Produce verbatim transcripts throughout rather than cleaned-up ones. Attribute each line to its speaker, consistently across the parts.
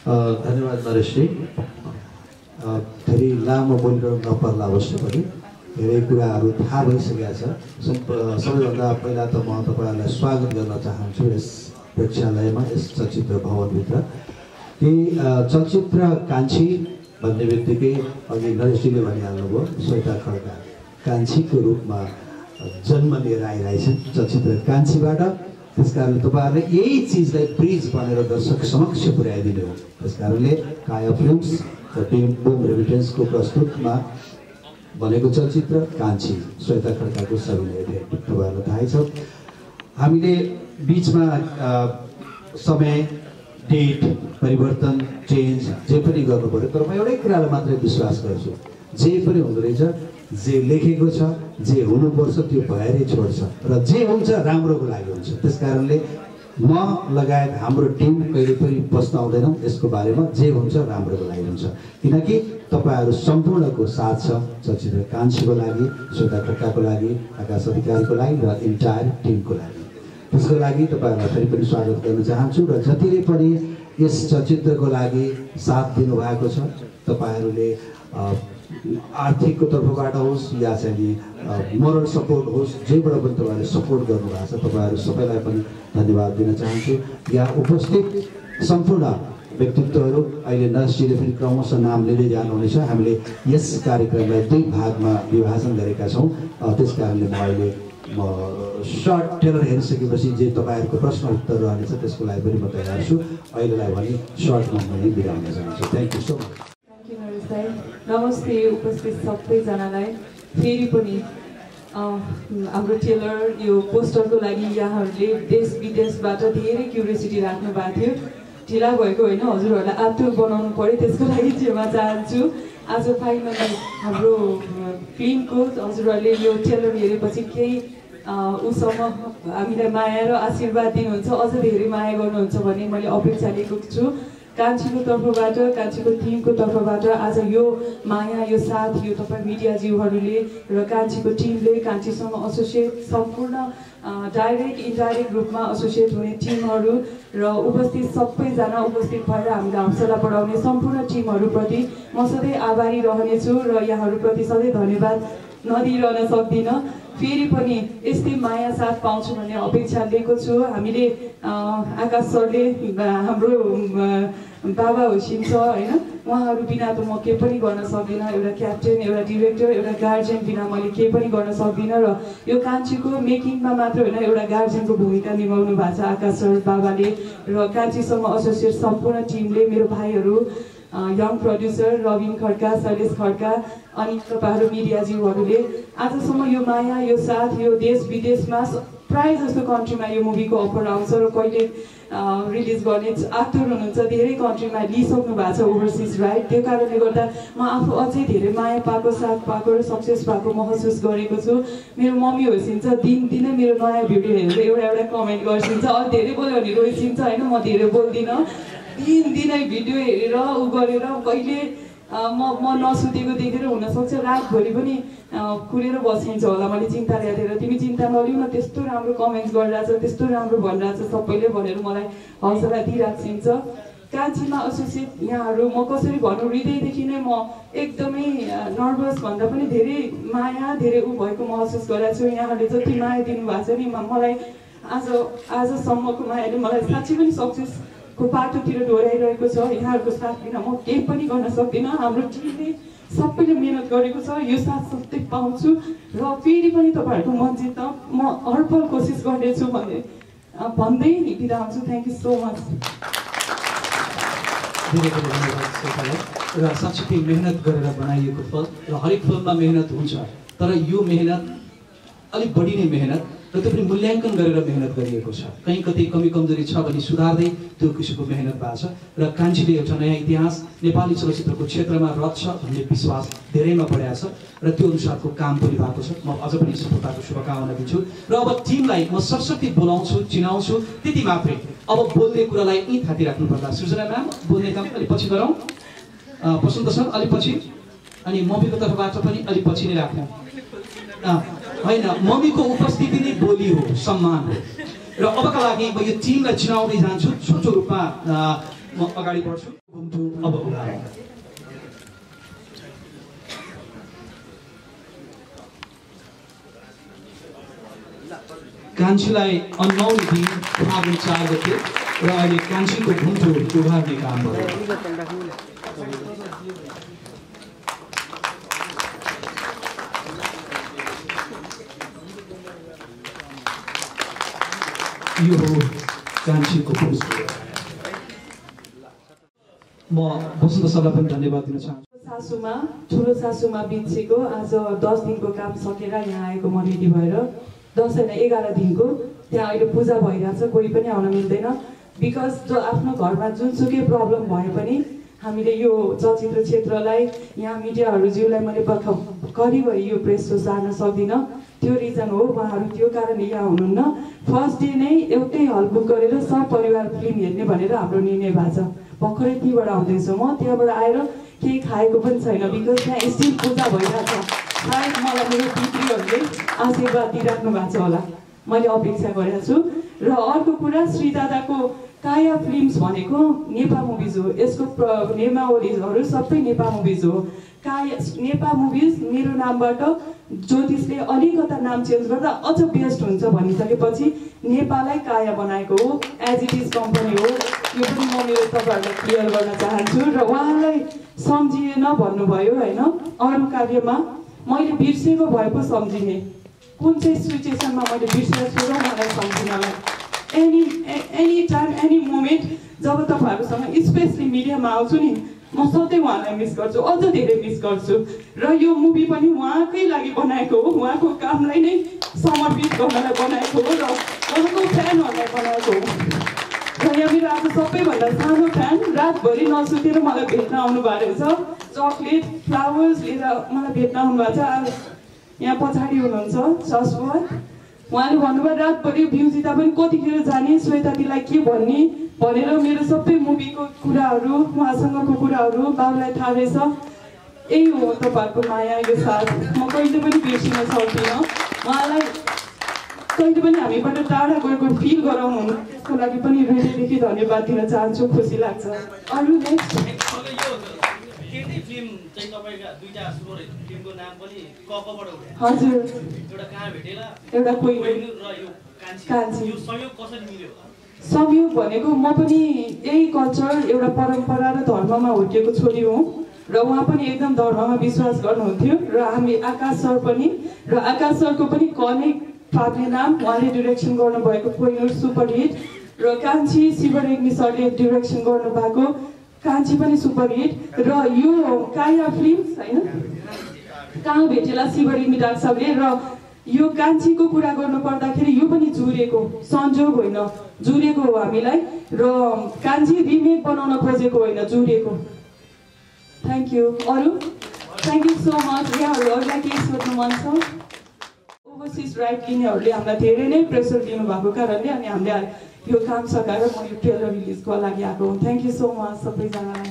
Speaker 1: धन्यवाद नरेशजी। धेरै लामो बोलिरहनु नपर्ला अवश्य पनि, धेरै कुराहरू थाहा भइसकेका छ। सबैभन्दा पहिला त म तपाईँहरूलाई स्वागत गर्न चाहन्छु यस प्रेक्षालयमा, यस चलचित्र भवनभित्र। कि चलचित्र कान्छी भन्ने बित्तिकै अघि नरेशजीले भनिहाल्नुभयो, श्वेता खड्का कान्छीको रूपमा जन्म लिएर आइरहेछन् चलचित्र कान्छीबाट। त्यस कारणले तपाईँहरूले यही चिजलाई ब्रिज बनेर दर्शक समक्ष पुर्याइदिनु हो। त्यस कारणले काया फिल्म्स र टिम बुम रेमिटेन्सको प्रस्तुतमा बनेको चलचित्र कान्छी, श्वेता खड्काको सबैले तपाईँहरूलाई थाहै छ। हामीले बिचमा समय, डेट परिवर्तन, चेन्ज जे पनि गर्नु पर्यो, तर म एउटै कुरालाई मात्रै विश्वास गर्छु, जे पनि हुँदो रहेछ, जे लेखेको छ, जे हुनुपर्छ त्यो भएरै छोड्छ र जे हुन्छ राम्रोको लागि हुन्छ। त्यस कारणले म लगायत हाम्रो टिम कहिले पनि बस्न आउँदैनौँ यसको बारेमा, जे हुन्छ राम्रोको लागि हुन्छ। किनकि तपाईँहरू सम्पूर्णको साथ छ चलचित्र कान्छीको लागि, श्वेता खड्काको लागि, आकाश अधिकारीको लागि र इन्टायर टिमको लागि। त्यसको लागि तपाईँहरूलाई फेरि पनि स्वागत गर्न चाहन्छु। र जतिले पनि यस चलचित्रको लागि साथ दिनुभएको छ, तपाईँहरूले आर्थिकको तर्फबाट होस् या चाहिँ मोरल सपोर्ट होस्, जेबाट पनि तपाईँहरूले सपोर्ट गर्नुभएको छ, तपाईँहरू सबैलाई पनि धन्यवाद दिन चाहन्छु। यहाँ उपस्थित सम्पूर्ण व्यक्तित्वहरू, अहिले नर्सजीले फेरि क्रमशः नाम लिँदै जानुहुनेछ। हामीले यस कार्यक्रमलाई दुई भागमा विभाजन गरेका छौँ। त्यस कारणले म अहिले म सर्ट टेलर हेरिसकेपछि जे तपाईँहरूको प्रश्न उत्तर रहनेछ त्यसको लागि पनि म तयार छु। अहिलेलाई भने सर्टमा मैले बिदा हुन चाहन्छु। Thank you so much.
Speaker 2: Thank you Naresh दाइ। नमस्ते उपस्थित सबैजनालाई। फेरि पनि हाम्रो टेलर यो पोस्टरको लागि यहाँहरूले देश विदेशबाट धेरै क्युरियोसिटी राख्नु भएको थियो। ढिला भएको होइन, हजुरहरूलाई आतुर बनाउनु पऱ्यो, त्यसको लागि क्षमा चाहन्छु। आज फाइनली हाम्रो फिल्मको हजुरहरूले यो टेलर हेरेपछि केही उसँग हामीलाई माया र आशीर्वाद दिनुहुन्छ, अझ धेरै माया गर्नुहुन्छ भन्ने मैले अपेक्षा लिएको छु। कान्छीको तर्फबाट, कान्छीको टिमको तर्फबाट आज यो माया, यो साथ, यो तपाईँ मिडियाज्यूहरूले र कान्छीको टिमले, कान्छीसँग एसोसिएट सम्पूर्ण डाइरेक्ट इन्डाइरेक्ट रूपमा एसोसिएट हुने टिमहरू र उपस्थित सबैजना उपस्थित भएर हामीलाई हौसला बढाउने सम्पूर्ण टिमहरूप्रति म सधैँ आभारी रहनेछु र यहाँहरूप्रति सधैँ धन्यवाद नदिइरहन सक्दिनँ। फेरि पनि यस्तै माया साथ पाउँछु भन्ने अपेक्षा लिएको छु। हामीले आकाश सरले हाम्रो बाबा होसिन्छ होइन, उहाँहरू बिना त म केही पनि गर्न सक्दिनँ। एउटा क्याप्टेन, एउटा डिरेक्टर, एउटा गार्जियन बिना मैले केही पनि गर्न सक्दिनँ। र यो कान्छीको मेकिङमा मात्र होइन, एउटा गार्जियनको भूमिका निभाउनु भएको छ आकाश सर बाबाले र कान्छीसँग एसोसिएट सम्पूर्ण टिमले, मेरो भाइहरू, यङ प्रड्युसर रविन खड्का, शैलेश खड्का, अनि तपाईँहरू मिडियाज्यूहरूले आजसम्म यो माया, यो साथ, यो देश विदेशमा प्राय जस्तो कन्ट्रीमा यो मुभीको अफर आउँछ र कहिले रिलिज गर्ने आतुर हुनुहुन्छ। धेरै कन्ट्रीमा लिइसक्नु भएको छ ओभरसिज राइट। त्यो कारणले गर्दा म आफू अझै धेरै माया पाएको, साथ पाएको र सक्सेस भएको महसुस गरेको छु। मेरो मम्मी होसिन्छ, दिन दिनै मेरो नयाँ भिडियो हेरेर एउटा एउटा कमेन्ट गर्छिन्छ। अझ धेरै बोल्यो भने रोइसिन्छ होइन, म धेरै बोल्दिनँ। दिन दिनै भिडियो हेरेर उ गरेर कहिले म म नसुतेको देखेर हुनसक्छ रातभरि पनि कुरेर बसिन्छ होला मैले चिन्ता ल्याएर, तिमी चिन्ता नलिउ न, त्यस्तो राम्रो कमेन्ट्स गरिरहेछ, त्यस्तो राम्रो भनिरहेछ सबैले भनेर मलाई हौसला दिइराख्छिन्छ। कान्छीमा एसोसिएट यहाँहरू म कसरी भन्नु, हृदयदेखि नै म एकदमै नर्भस भन्दा पनि धेरै माया, धेरै उ भएको महसुस गरेको छु। यहाँहरूले जति माया दिनुभएको छ नि मलाई, आज आजसम्मको मायाले मलाई साँच्चै पनि सक्सेस को बाटोतिर डोराइरहेको छ। यहाँहरूको साथ बिना म केही पनि गर्न सक्दिनँ। हाम्रो टिमले सबैले मिहिनेत गरेको छ, यो साथ सधैँ पाउँछु र फेरि पनि तपाईँहरूको मन जित्न म हरपल कोसिस गर्नेछु भन्ने भन्दै बिदा हुन्छु। Thank you so much.
Speaker 3: धेरै धेरै धन्यवाद श्वेतालाई। र साँच्चै मेहनत गरेर बनाइएको फल र हरेक फिल्ममा मेहनत हुन्छ, तर यो मेहनत अलिक बढी नै मेहनत र त्यो पनि मूल्याङ्कन गरेर मेहनत गरिएको छ। कहीँ कतै कमी कमजोरी छ भने सुधार्दै त्यो किसिमको मेहनत भएको छ। र कान्छीले एउटा नयाँ इतिहास नेपाली चलचित्रको क्षेत्रमा रच्छ भन्ने विश्वास धेरैमा बढाएको छ र त्यो अनुसारको काम पनि भएको छ। म अझ पनि सफलताको शुभकामना दिन्छु र अब टिमलाई म सरस्वती बोलाउँछु, चिनाउँछु, त्यति मात्रै। अब बोल्ने कुरालाई यहीँ थाती राख्नु पर्ला। सृजना म्याम, बोल्ने काम अलिक पछि गरौँ। पसन्द छ अलिक पछि, अनि मम्मीको तर्फबाट पनि अलिक पछि नै राख्नु होइन। मम्मीको उपस्थिति नै बोली हो, सम्मान हो। र अबका लागि म यो टिमलाई चिनाउँदै जान्छु। छोटो रूपमा म अगाडि बढ्छु। अब कान्छीलाई अन्माउने दिन फागुन चार गते र अहिले कान्छीको घुम्टो उभार्ने काम भयो। यो हो कान्छीको पोस्टर। म वसन्त सरलाई पनि धन्यवाद दिन चाहन्छु।
Speaker 2: सासूमा ठुलो सासूमा बितेको आज दस दिनको काम सकेर यहाँ आएको म रेडी भएर दस होइन एघार दिनको त्यहाँ अहिले पूजा भइरहेछ, कोही पनि आउन मिल्दैन। बिकज जो आफ्नो घरमा जुनसुकै प्रब्लम भए पनि हामीले यो चलचित्र क्षेत्रलाई यहाँ मिडियाहरूज्यूलाई मैले करिबरी यो प्रेस सो सार्न सक्दिनँ। त्यो रिजन हो, उहाँहरू त्यो कारण यहाँ हुनुहुन्न। फर्स्ट डे नै एउटै हल बुक गरेर सब परिवार फिल्म हेर्ने भनेर हाम्रो निर्णय भएको छ। भर्खरै त्यहीँबाट आउँदैछु म, त्यहाँबाट आएर केही खाएको पनि छैन बिकज त्यहाँ स्टिल पूजा भइरहेछ। सायद मलाई मेरो पितृहरूले आशीर्वाद दिइराख्नु भएको छ होला, मैले अपेक्षा गरेको छु। र अर्को कुरा, श्री दादाको काया फिल्म्स भनेको नेपा मुभिज हो, यसको निर्मावलीहरू सबै नेपा मुभिज हो। काया नेपा मुभिज मेरो नामबाट ज्योतिषले अलिकता नाम चेन्ज गर्दा अझ बेस्ट हुन्छ भनिसकेपछि नेपाललाई काया बनाएको हो, एज इट इज कम्पनी हो। यो पनि म मेरो तपाईँहरूलाई क्लियर गर्न चाहन्छु। र उहाँलाई सम्झिएन भन्नुभयो होइन, अरू कार्यमा मैले बिर्सेको भए पो सम्झिने, कुन चाहिँ सिचुएसनमा मैले बिर्सेको छु र मलाई सम्झिनलाई। Any any time any moment जब तपाईँहरूसँग स्पेसली मिडियामा आउँछु नि, म सधैँ उहाँलाई मिस गर्छु, अझ धेरै मिस गर्छु। र यो मुभी पनि उहाँकै लागि बनाएको हो, उहाँको कामलाई नै समर्पित गर्नलाई बनाएको हो र उहाँको फ्यानहरूलाई बनाएको हो। र यहाँ मेरो आज सबैभन्दा सानो फ्यान रातभरि नसुतेर मलाई भेट्न आउनु भएको रहेछ, चक्लेट फ्लावर्स लिएर मलाई भेट्न आउनु भएको छ। यहाँ पछाडि हुनुहुन्छ ससवर, उहाँले भन्नुभयो रातभरि भ्युजिता पनि कतिखेर जाने, श्वेता दिदीलाई के भन्ने भनेर मेरो सबै मुभीको कुराहरू उहाँसँगको कुराहरू बाबुलाई थाहा रहेछ। यही हो तपाईँहरूको माया, यो साथ म कहिले पनि बिर्सिन सक्दिनँ। उहाँलाई कहिले पनि हामीबाट टाढा गएको फिल गराउनु हुनु, त्यसको लागि पनि हृदयदेखि धन्यवाद दिन चाहन्छु, खुसी लाग्छ। अरू नेक्स्ट हजुर एउटा कोही कान्छी संयोग भनेको म पनि यही कल्चर एउटा परम्परा र धर्ममा हुर्केको छोरी हुँ र उहाँ पनि एकदम धर्ममा विश्वास गर्नुहुन्थ्यो। र हामी आकाश सर पनि, र आकाश सरको पनि कनेक फाप्ने नाम, उहाँले डिरेक्सन गर्नुभएको कोहिनूर सुपर हिट, र कान्छी शिवरेग्मी सरले डिरेक्सन गर्नुभएको कान्छी पनि सुपर हिट। र यो काया फिल्म्स होइन कहाँ भेटेला शिवरेग्मी डाक्टर साहबले। र यो कान्छीको कुरा गर्नु पर्दाखेरि यो पनि जुरेको संजोग होइन, जुरेको हो हामीलाई। र कान्छी रिमेक बनाउन खोजेको होइन, जुरेको। Thank you. अरू थ्याङ्क यू सो मच। यहाँहरू अरूलाई केही सोध्नु मन छ? ओभरसिज राइट लिनेहरूले हामीलाई धेरै नै प्रेसर दिनुभएको कारणले अनि हामीले यो काम सकाएर म यो ट्रेलर रिलिजको लागि आएको हुँ। थ्याङ्क यू सो मच सबैजनालाई।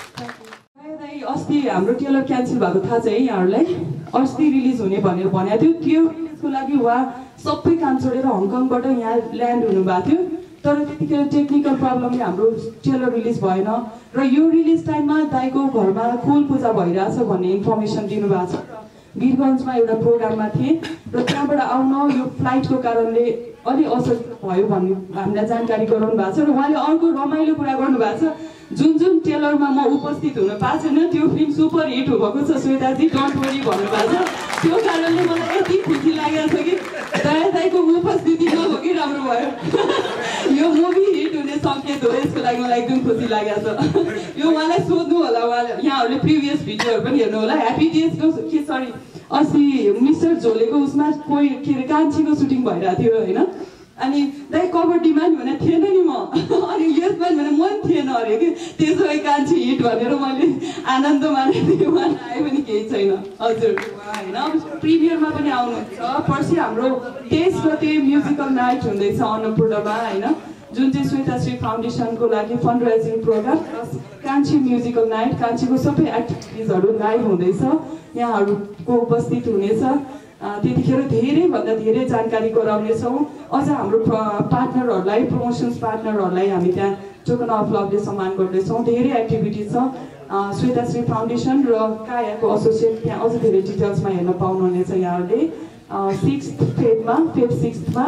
Speaker 2: अस्ति हाम्रो ट्रेलर क्यान्सल भएको थाहा छ है यहाँहरूलाई? अस्ति रिलिज हुने भनेर भनेको थियो, त्यो रिलिजको लागि उहाँ सबै काम छोडेर हङकङबाट यहाँ ल्यान्ड हुनुभएको थियो। तर त्यतिखेर टेक्निकल प्रब्लमले हाम्रो ट्रेलर रिलिज भएन र यो रिलिज टाइममा दाइको घरमा कुल पूजा भइरहेछ भन्ने इन्फर्मेसन दिनुभएको छ। वीरगन्जमा एउटा प्रोग्राममा थिएँ र त्यहाँबाट आउन यो फ्लाइटको कारणले अलि असर भयो भन्ने हामीलाई जानकारी गराउनु भएको छ। र उहाँले अर्को रमाइलो कुरा गर्नुभएको छ, जुन जुन ट्रेलरमा म उपस्थित हुन पाएको छैन त्यो फिल्म सुपर हिट भएको छ श्वेताजी, डोन्ट वरी भन्नुभएको छ। त्यो कारणले मलाई यति खुसी लागेको छ कि दया दाइको उपस्थिति नभएको कि राम्रो भयो। यो मुभी हिट हुने सङ्केत हो, यसको लागि मलाई एकदम खुसी लागेको छ। यो उहाँलाई सोध्नु होला, उहाँले यहाँहरूले प्रिभियस भिडियोहरू पनि हेर्नु होला। ह्याप्पी डेजको के सरी अस्ति मिस्टर झोलेको उसमा कोही के अरे कान्छीको सुटिङ भइरहेको थियो होइन, अनि दाइ कभर डिमान्ड भने थिएन नि म, अनि यसमा भने मन थिएन अरे कि त्यसो भए कान्छी हिट भनेर मैले आनन्द मानेको थिएँ। उहाँ आयो पनि केही छैन हजुर होइन। अब प्रिमियरमा पनि आउनुहुन्छ, पर्सि हाम्रो तेइस गते म्युजिकल नाइट हुँदैछ अन्नपूर्णमा होइन, जुन चाहिँ श्वेताश्री फाउन्डेसनको लागि fund raising programme plus Kanchhi musical night, कान्छीको सबै एक्टिभिटिजहरू लाइभ हुँदैछ, यहाँहरूको उपस्थित हुनेछ। त्यतिखेर धेरैभन्दा धेरै जानकारी गराउनेछौँ। अझ हाम्रो पार्टनरहरूलाई, प्रमोसन्स पार्टनरहरूलाई हामी त्यहाँ टोकन अफ लभले सम्मान गर्दैछौँ। धेरै एक्टिभिटिज छ। श्वेताश्री फाउन्डेसन र कायाको एसोसिएट, त्यहाँ अझ धेरै डिटेल्समा हेर्न पाउनुहुनेछ यहाँहरूले। सिक्स्थ फेबमा फेब सिक्स्थमा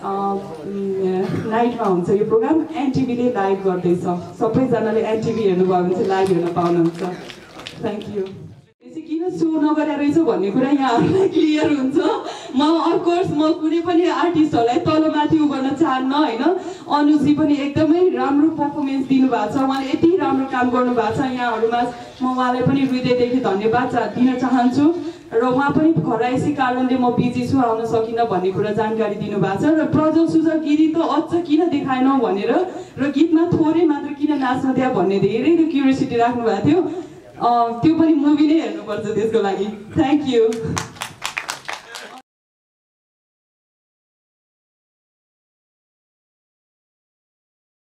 Speaker 2: नाइटमा हुन्छ यो प्रोग्राम। एनटिभीले लाइभ गर्दैछ। सबैजनाले एनटिभी हेर्नुभयो भने चाहिँ लाइभ हेर्न पाउनुहुन्छ। Thank you. यसै किन सो नगरेर रहेछ भन्ने कुरा यहाँहरूलाई क्लियर हुन्छ। म अफकोर्स म कुनै पनि आर्टिस्टहरूलाई तलमाथि उ गर्न चाहन्न होइन। अनुजी पनि एकदमै राम्रो पर्फर्मेन्स दिनुभएको छ। उहाँले यति राम्रो काम गर्नुभएको छ यहाँहरूमा। म उहाँलाई पनि हृदयदेखि धन्यवाद दिन चाहन्छु। र उहाँ पनि घरायसी कारणले म बिजी छु, आउन सकिनँ भन्ने कुरा जानकारी दिनुभएको छ। र प्रज्वल सुजल गिरी त अझ किन देखाएनौ भनेर र गीतमा थोरै मात्र किन नाच्न दियो भन्ने धेरै क्युरियोसिटी राख्नु भएको थियो। त्यो पनि मुभी नै हेर्नुपर्छ त्यसको लागि। Thank you.